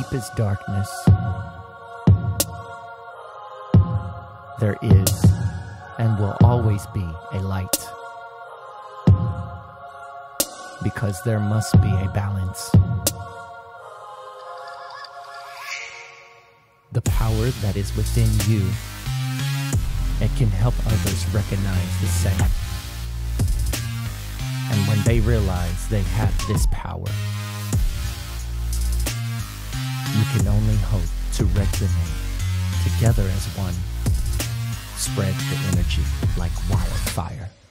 deepest darkness, there is and will always be a light, because there must be a balance. The power that is within you, it can help others recognize the same. And when they realize they have this power, you can only hope to resonate together as one, spread the energy like wildfire.